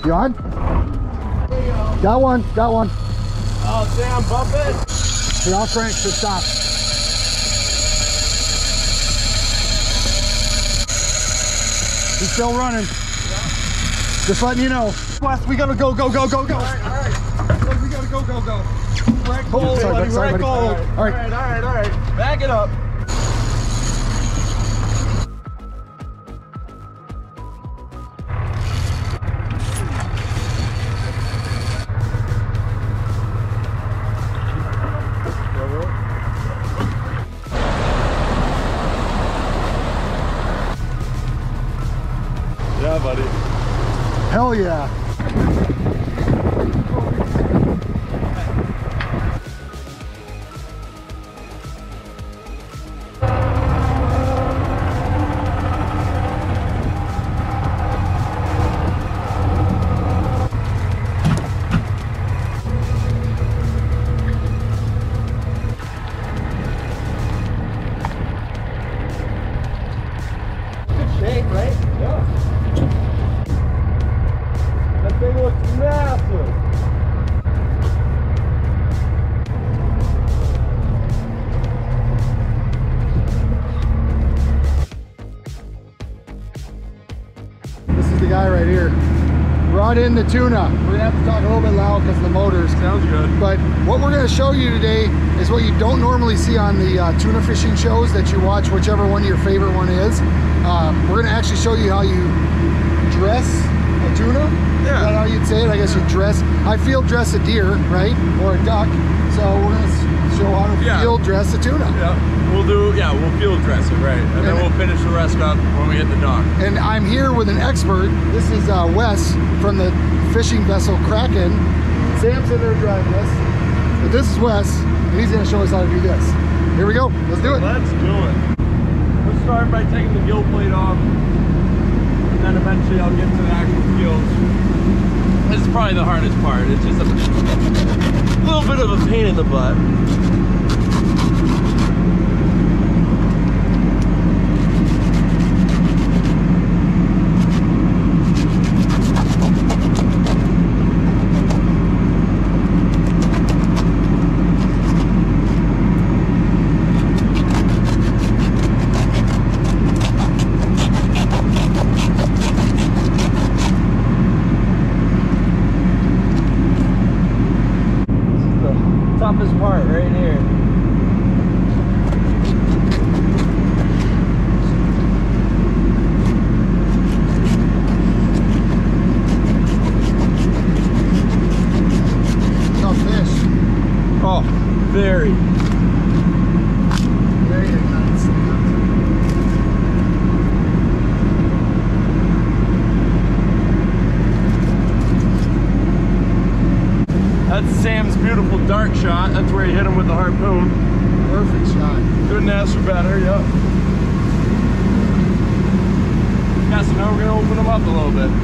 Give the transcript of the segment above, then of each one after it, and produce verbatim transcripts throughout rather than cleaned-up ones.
You on? Got one, got one. Oh, damn, bump it. Here, I'll crank to stop. He's still running. Yeah. Just letting you know. West, we gotta go, go, go, go, go. All right, all right. We gotta go, go, go. Right cold, sorry, buddy, sorry, right buddy. cold. All right. All right, all right, all right. Back it up. Yeah, buddy. Hell yeah. Good shape, right? Yeah. That thing looks massive. This is the guy right here. Brought in the tuna. We're gonna have to talk a little bit loud because of the motors. Sounds good. But what we're gonna show you today is what you don't normally see on the uh, tuna fishing shows that you watch, whichever one your favorite one is. Um, we're gonna actually show you how you dress a tuna. Yeah. Is that how you'd say it? I guess you dress. I field dress a deer, right? Or a duck. So we're gonna s- show how to Yeah. field dress a tuna. Yeah, we'll do, yeah, we'll field dress it, right. And, and then we'll finish the rest up when we hit the dock. And I'm here with an expert. This is uh, Wes from the fishing vessel Kraken. Sam's in there driving this. But this is Wes, and he's gonna show us how to do this. Here we go, let's do it. Let's do it. We'll start by taking the gill plate off, and then eventually I'll get to the actual gills. This is probably the hardest part. It's just a little bit of a pain in the butt. Toughest part right here. Tough fish. Oh, very. Very nice. That's Sam's beautiful dart shot. That's where he hit him with the harpoon. Perfect shot. Couldn't ask for better, yep. Yeah, so now we're gonna open them up a little bit.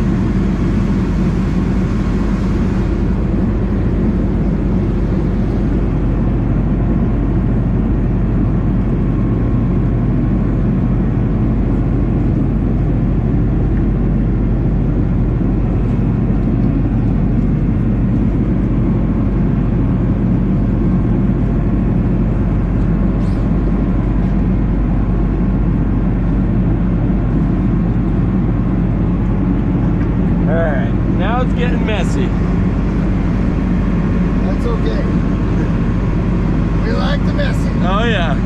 Now it's getting messy. That's okay. We like the messy. Oh yeah.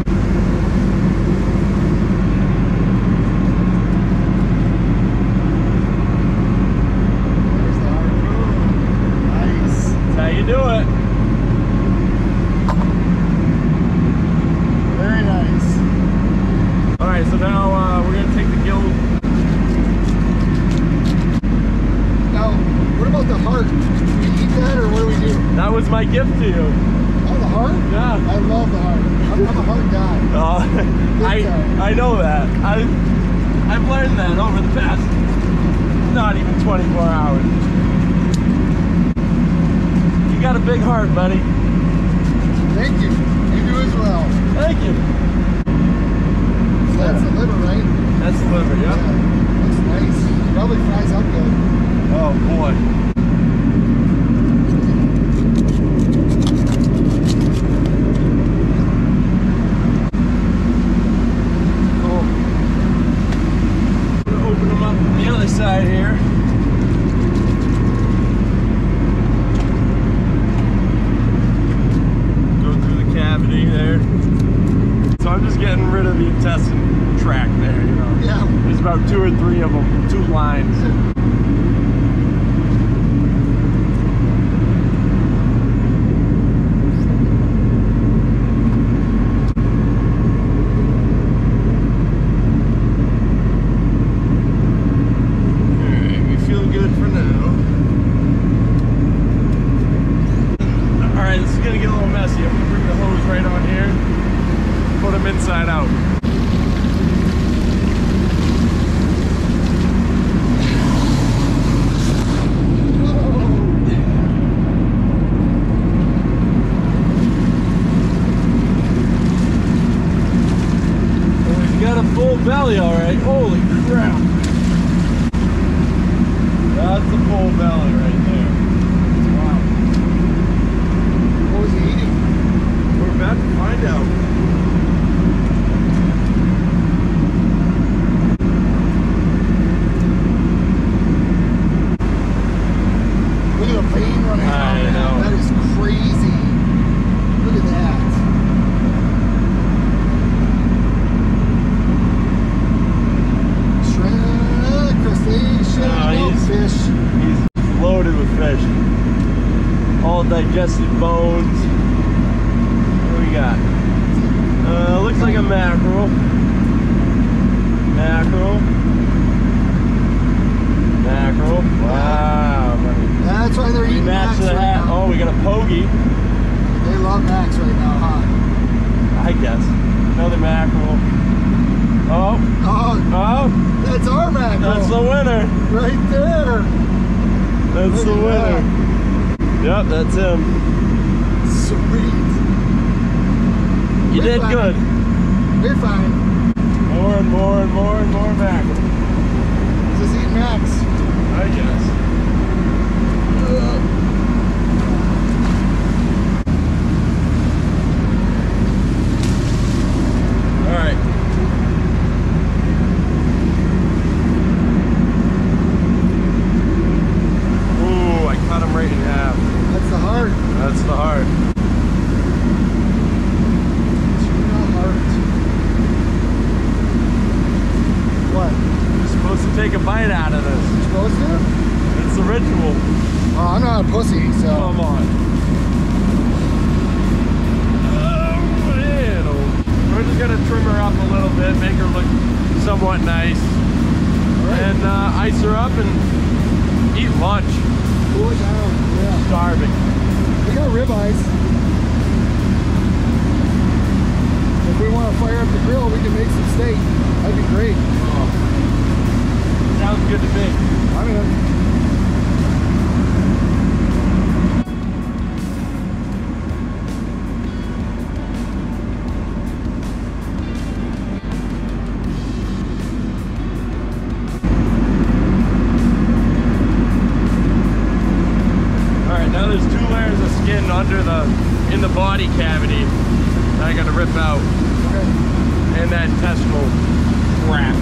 There's the harpoon. Nice. That's how you do it. Very nice. Alright, so now uh, we're gonna take the gill. Now, what about the heart? Do we eat that or what do we do? That was my gift to you. Oh, the heart? Yeah. I love the heart. I'm, I'm a heart guy. Uh, I time. I know that. I I've learned that over the past not even twenty-four hours. You got a big heart, buddy. Thank you. You do as well. Thank you. So that's the liver, right? That's the liver, Yeah. yeah. Looks nice. Probably fries up good. Oh Oh boy. Cool. Gonna open them up from the other side here. Go through the cavity there. So I'm just getting rid of the intestine tract there, you know. Yeah. There's about two or three of them, two lines. Alright, we feel good for now. Alright, this is gonna get a little messy. I'm gonna bring the hose right on here. Put them inside out. Got a full belly, all right. Holy crap! That's a full belly right there. Wow. What was he eating? We're about to find out. Look at the vein running I down there. know. That is crazy. Look at that. Shrimp, crustacean, Oh, oh, he's- fish. He's loaded with fish. All digested bones. What do we got? Uh, looks like a mackerel. Mackerel. Mackerel. Wow, buddy. That's why they're We eating match Max the right hat. now. Oh, we got a pogey, They love Max right now, huh? I guess. Another mackerel. Oh, Oh, oh, that's our mackerel. that's the winner. right there. That's Look the at winner. Yep, that's him. Sweet. You We're did fine. good. We're fine. More and more and more and more mackerel. Just eat Max. I guess. All right. Ooh, I cut him right in half. That's the heart. That's the heart. Tuna heart. What? You're supposed to take a bite out of this. You supposed to? It's the ritual. Oh, I'm not a pussy, so. Come on. Oh, man. We're just gonna trim her up a little bit, make her look somewhat nice, All right. and uh, ice her up and eat lunch. Cool it down. Yeah. Starving. We got ribeyes. If we want to fire up the grill, we can make some steak. That'd be great. Oh. Sounds good to me. I'm in. All right, now there's two layers of skin under the, in the body cavity that I gotta rip out, Okay. and that intestinal crap.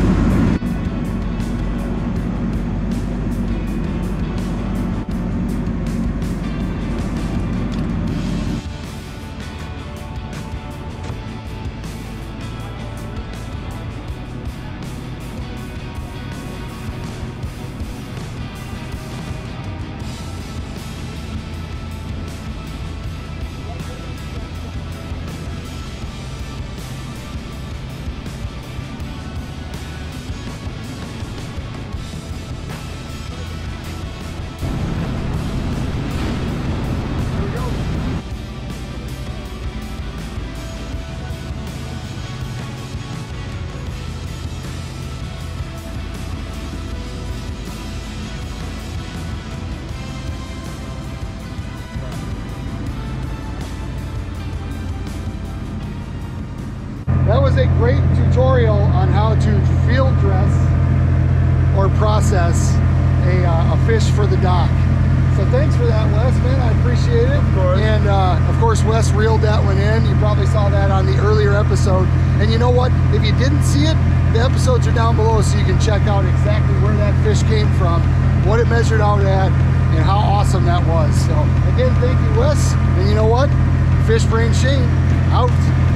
That was a great tutorial on how to field dress or process a, uh, a fish for the dock. So thanks for that, Wes, man. I appreciate it. Of course. And uh, of course, Wes reeled that one in. You probably saw that on the earlier episode. And you know what? If you didn't see it, the episodes are down below so you can check out exactly where that fish came from, what it measured out at, and how awesome that was. So again, thank you, Wes. And you know what? Fish Brain Shane out.